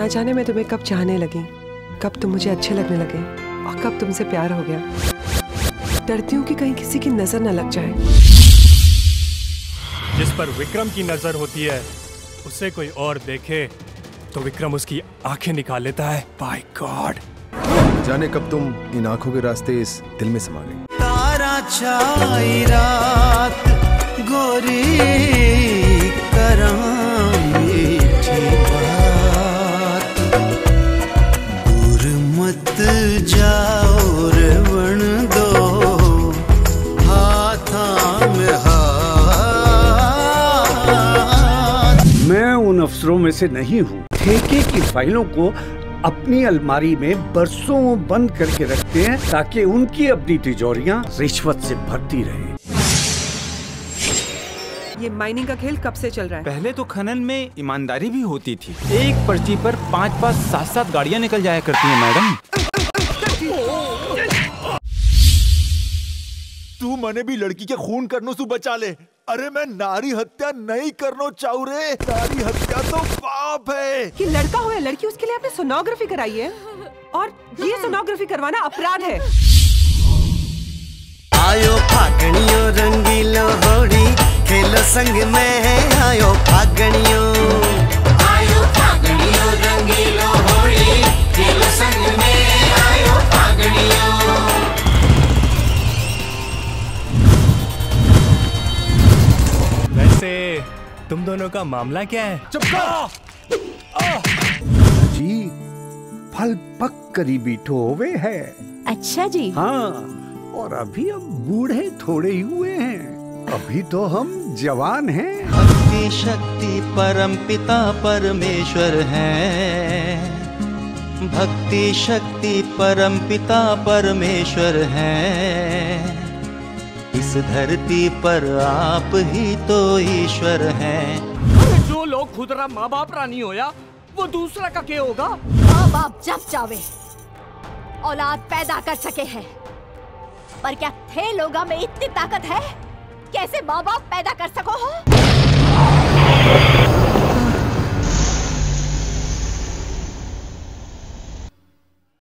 ना जाने मैं तुम्हें कब चाहने लगी, कब तुम मुझे अच्छे लगने लगे और कब तुमसे प्यार हो गया। डरती हूँ कि कहीं किसी की नजर न लग जाए। जिस पर विक्रम की नजर होती है उसे कोई और देखे तो विक्रम उसकी आंखें निकाल लेता है। बाय गॉड, जाने कब तुम इन आंखों के रास्ते इस दिल में समा गई। तारा छाई रात गोरी बात, दूर मत जाओ रवण दो हाथा में हाथ। मैं उन अफसरों में से नहीं हूँ। ठेके की फाइलों को अपनी अलमारी में बरसों बंद करके रखते हैं ताकि उनकी अपनी तिजोरियां रिश्वत से भरती रहें। ये माइनिंग का खेल कब से चल रहा है? पहले तो खनन में ईमानदारी भी होती थी। एक पर्ची पर 5-5, 7-7 गाड़ियां निकल जाया करती हैं मैडम। तू मने भी लड़की के खून करनो सु बचा ले। अरे मैं नारी हत्या नहीं करना चाहू रे। नारी हत्या तो पाप है। कि लड़का हो या लड़की, उसके लिए आपने सोनोग्राफी कराई है और ये सोनोग्राफी करवाना अपराध है। आयो फागणियों रंगीलो होड़ी खेलो संग में, आयो फागणियों रंगीलो होड़ी खेलो संग में, आयो फागणियों। वैसे तुम दोनों का मामला क्या है? चुप कर। जी फल पक करीबी ठोवे है। अच्छा जी। हाँ, और अभी हम बूढ़े थोड़े ही हुए हैं, अभी तो हम जवान हैं। भक्ति शक्ति परम पिता परमेश्वर है, भक्ति शक्ति परम पिता परमेश्वर है। इस धरती पर आप ही तो ईश्वर हैं। जो लोग खुदरा माँ बाप रानी होया वो दूसरा का क्या होगा? माँ बाप जब चाहे औलाद पैदा कर सके हैं, पर क्या थे लोगा में इतनी ताकत है कैसे माँ बाप पैदा कर सको हो?